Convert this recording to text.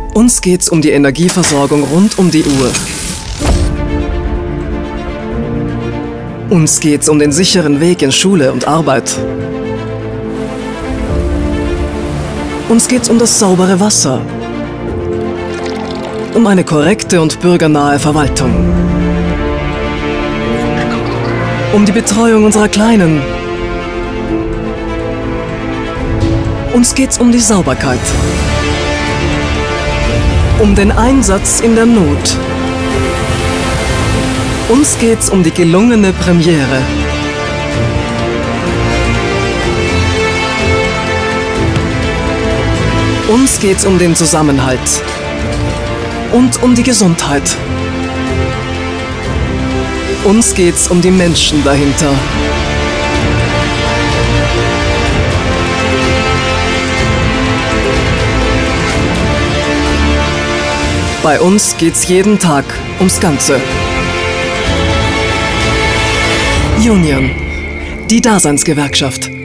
Uns geht's um die Energieversorgung rund um die Uhr. Uns geht's um den sicheren Weg in Schule und Arbeit. Uns geht's um das saubere Wasser. Um eine korrekte und bürgernahe Verwaltung. Um die Betreuung unserer Kleinen. Uns geht's um die Sauberkeit. Um den Einsatz in der Not. Uns geht's um die gelungene Premiere. Uns geht's um den Zusammenhalt. Und um die Gesundheit. Uns geht's um die Menschen dahinter. Bei uns geht's jeden Tag ums Ganze. Union, die Daseinsgewerkschaft.